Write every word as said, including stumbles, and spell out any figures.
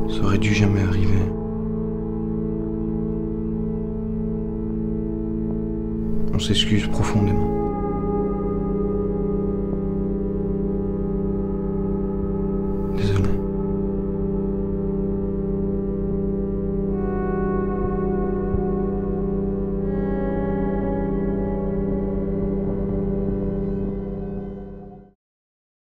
Ça aurait dû jamais arriver. On s'excuse profondément. Désolé.